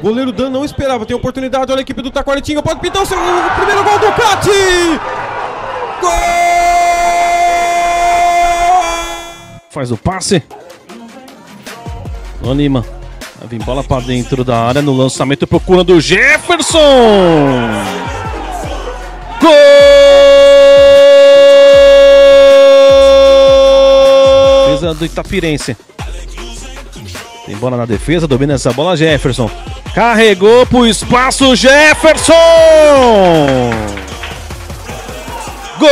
Goleiro Dan não esperava, tem oportunidade, olha a equipe do Taquaritinga, pode pintar o primeiro gol do Cati! Gol! Faz o passe. O Lima. Vai vir bola pra dentro da área no lançamento, procurando o Jefferson! Gol! Defesa do Itapirense. Tem bola na defesa, domina essa bola, Jefferson. Carregou pro espaço, Jefferson! Gol!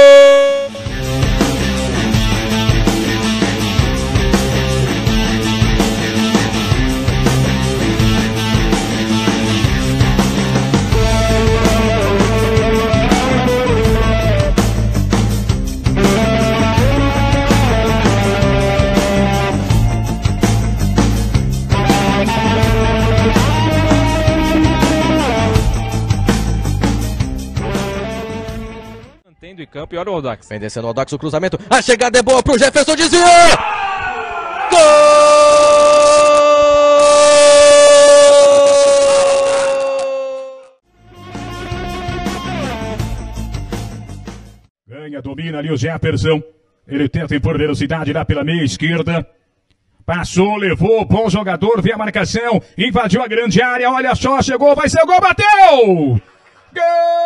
De campo e olha o Audax. Vem descendo o Audax, o cruzamento. A chegada é boa pro Jefferson, desvia! Gol! Ganha, domina ali o Jefferson. Ele tenta impor velocidade lá pela meia esquerda. Passou, levou, bom jogador, vê a marcação, invadiu a grande área, olha só, chegou, vai ser o gol, bateu! Gol!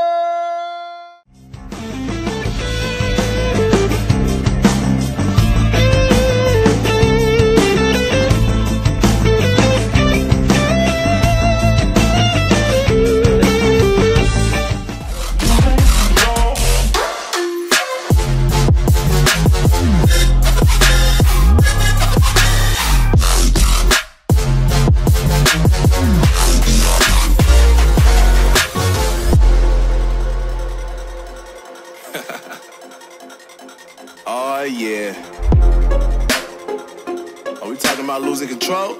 Oh yeah. Are we talking about losing control?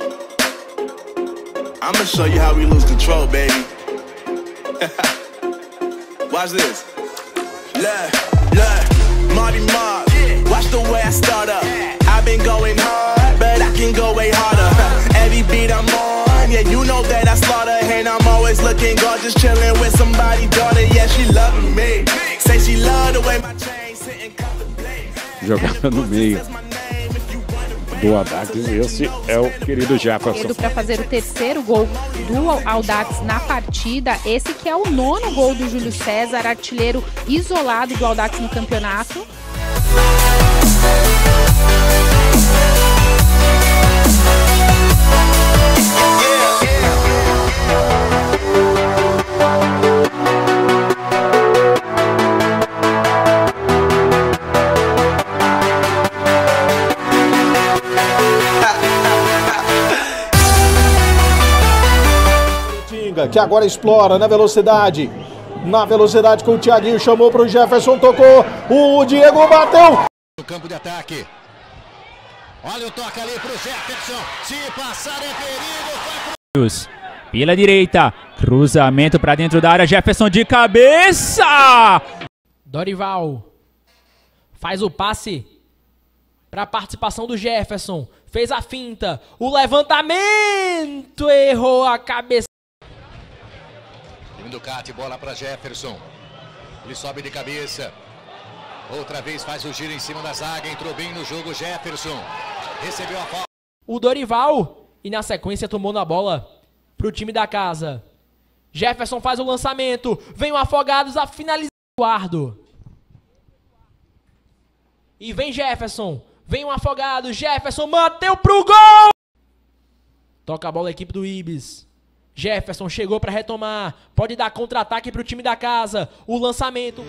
I'ma show you how we lose control, baby. Watch this. Look, Marty Mark. Watch the way I start up. I've been going hard, but I can go way harder. Every beat I'm on, yeah, you know that I slaughter. And I'm always looking gorgeous, chilling with somebody's daughter. Yeah, she loving me. Say she love the way my chain sitting contemplate. Jogava no meio do Audax, esse é o querido Jefferson. Para fazer o terceiro gol do Audax na partida, esse que é o 9º gol do Júlio César, artilheiro isolado do Audax no campeonato. Que agora explora na velocidade com o Thiaguinho, chamou para o Jefferson, tocou, o Diego bateu. No campo de ataque, olha o toque ali para o Jefferson, se passar é perigo. Pela direita, cruzamento para dentro da área, Jefferson de cabeça. Dorival faz o passe para a participação do Jefferson, fez a finta, o levantamento, errou a cabeça. Do Cati, bola para Jefferson. Ele sobe de cabeça. Outra vez faz o giro em cima da zaga. Entrou bem no jogo Jefferson. Recebeu a falta. O Dorival. E na sequência tomou na bola pro time da casa. Jefferson faz o lançamento. Vem o Afogados a finalizar o Eduardo. E vem Jefferson. Vem o Afogados. Jefferson bateu pro gol. Toca a bola a equipe do Ibis. Jefferson chegou para retomar, pode dar contra-ataque para o time da casa, o lançamento.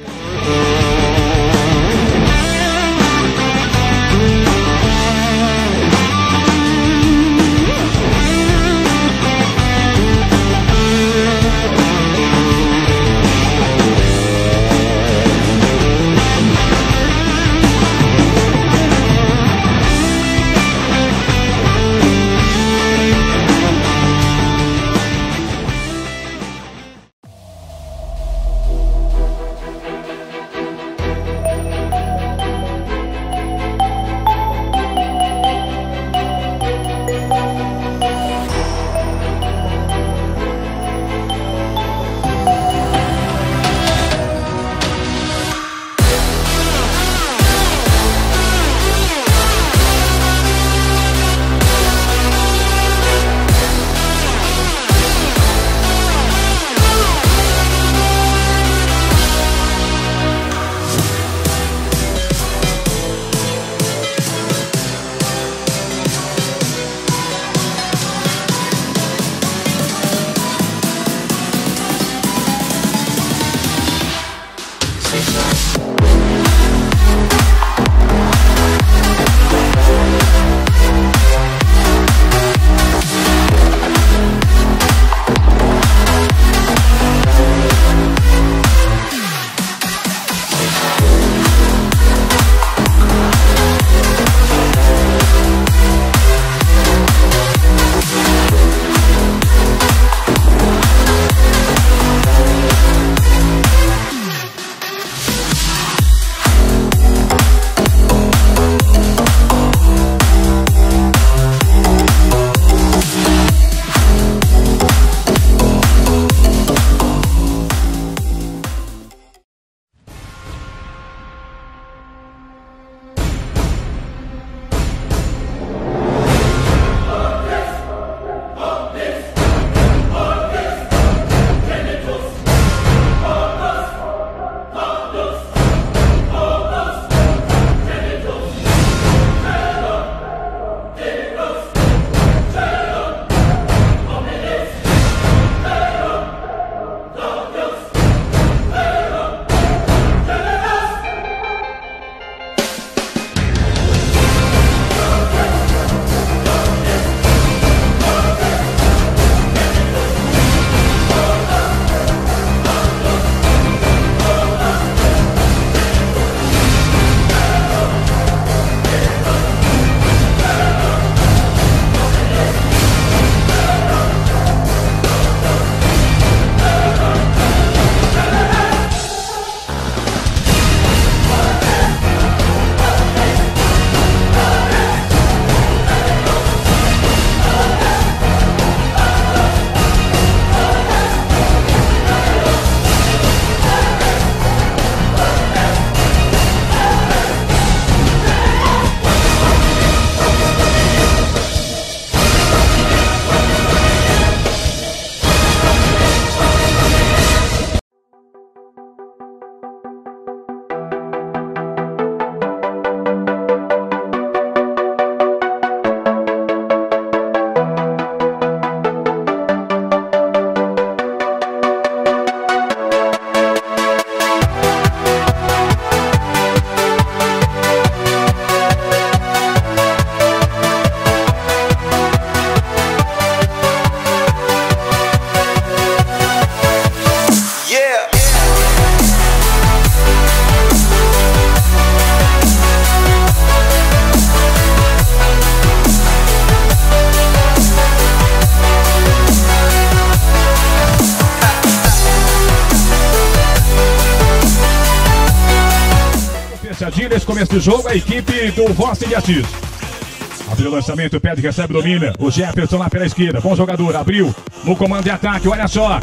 nesse começo do jogo a equipe do Voz de Assis. Abriu o lançamento, pede, recebe, domina. O Jefferson lá pela esquerda, bom jogador, abriu no comando de ataque, olha só.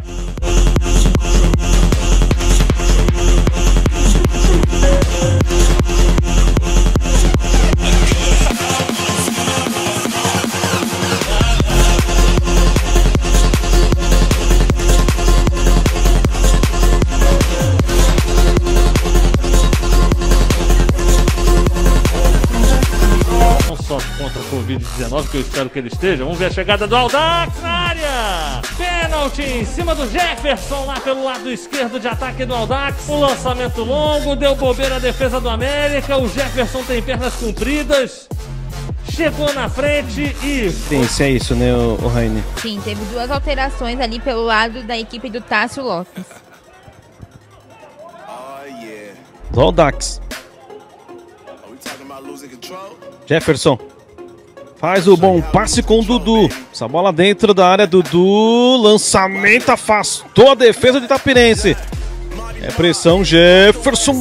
Contra o Covid-19, que eu espero que ele esteja. Vamos ver a chegada do Audax na área. Pênalti em cima do Jefferson lá pelo lado esquerdo de ataque do Audax. O lançamento longo, deu bobeira na defesa do América. O Jefferson tem pernas compridas. Chegou na frente e... Sim, é isso, né, o Raine? Sim, teve duas alterações ali pelo lado da equipe do Tássio Lopes. Do Audax. Jefferson faz o bom passe com o Dudu. Essa bola dentro da área, Dudu. Lançamento, afastou a defesa de Itapirense. É pressão, Jefferson.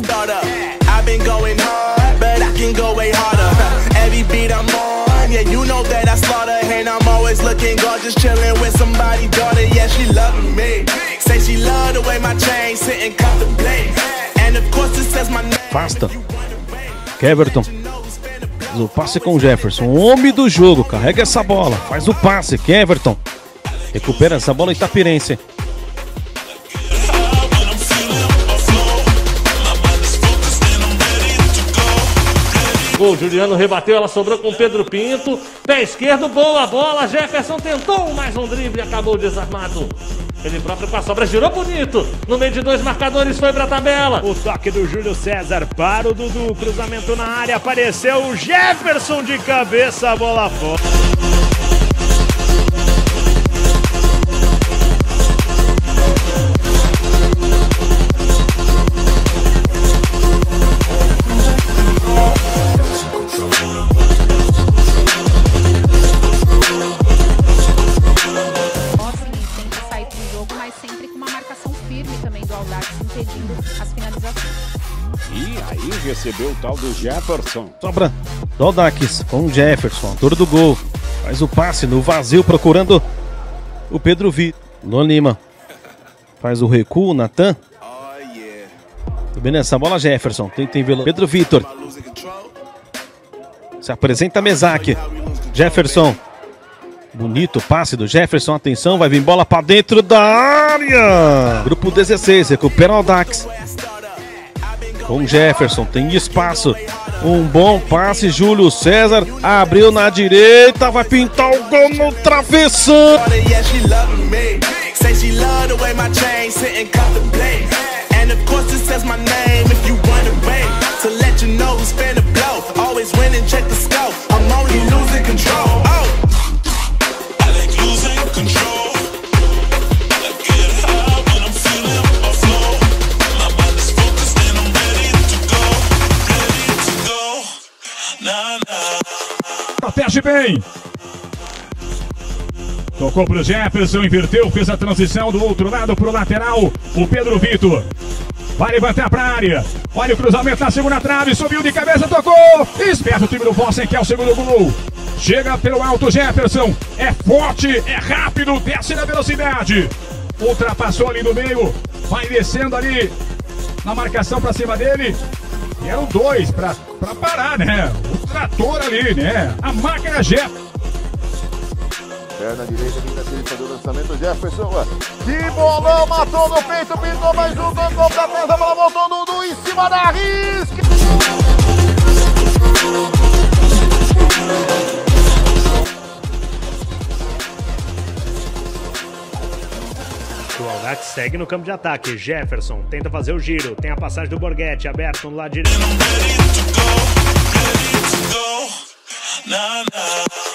Afasta. Keverton. O passe com o Jefferson, o homem do jogo, carrega essa bola, faz o passe, Keverton recupera essa bola, Itapirense. Gol, Juliano rebateu, ela sobrou com o Pedro Pinto, pé esquerdo, boa bola, Jefferson tentou mais um drible, acabou desarmado. Ele próprio com a sobra, girou bonito. No meio de dois marcadores, foi pra tabela. O toque do Júlio César para o Dudu. Cruzamento na área, apareceu o Jefferson de cabeça, a bola fora. As finalizações. E aí recebeu o tal do Jefferson. Sobra do Audax com o Jefferson, autor do gol. Faz o passe no vazio procurando o Pedro Vitor. Lon Lima faz o recuo, Natan. Também nessa bola Jefferson. Tem Pedro Vitor. Se apresenta Mesaque. Jefferson. Bonito passe do Jefferson, atenção, vai vir bola pra dentro da área. Grupo 16, recupera o Audax. Com Jefferson, tem espaço. Um bom passe, Júlio César abriu na direita, vai pintar o gol no travessão. Protege bem. Tocou pro Jefferson, inverteu, fez a transição do outro lado pro lateral. O Pedro Vitor vai levantar pra área. Olha o cruzamento na segunda trave, subiu de cabeça, tocou. Esperto o time do Vossen, que é o segundo gol. Chega pelo alto Jefferson. É forte, é rápido, desce na velocidade. Ultrapassou ali no meio. Vai descendo ali na marcação pra cima dele. E eram dois pra parar, né? O trator ali, né? A máquina Jefferson. Perna direita, quem vai fazer o lançamento, Jefferson. Que bolão, matou no peito, pintou mais um, gol pra trás, a bola voltou Dudu em cima da risca. O Audax segue no campo de ataque. Jefferson tenta fazer o giro. Tem a passagem do Borghetti aberto no lado direito.